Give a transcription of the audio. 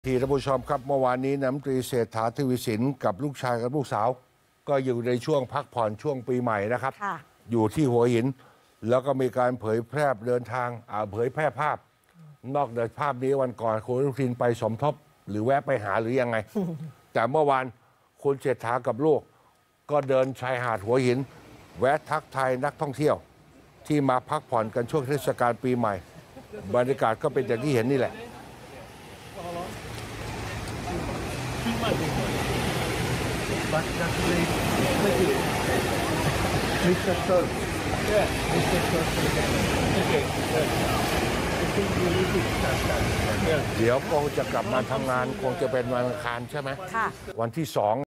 ที่ท่านผู้ชมครับเมื่อวานนี้น้ำตรีเศรษฐาทวีสินกับลูกชายกับลูกสาวก็อยู่ในช่วงพักผ่อนช่วงปีใหม่นะครับอยู่ที่หัวหินแล้วก็มีการเผยแพร่เดินทางเผยแพร่ภาพนอกจากภาพนี้วันก่อนคุณอนุทินไปสมทบหรือแวะไปหาหรือยังไง แต่เมื่อวานคุณเศรษฐากับลูกก็เดินชายหาดหัวหินแวะทักทายนักท่องเที่ยวที่มาพักผ่อนกันช่วงเทศกาลปีใหม่บรรยากาศก็เป็นอย่างที่เห็นนี่แหละเดี๋ยวคงจะกลับมาทำงานคงจะเป็นวันอังคารใช่ไหมวันที่2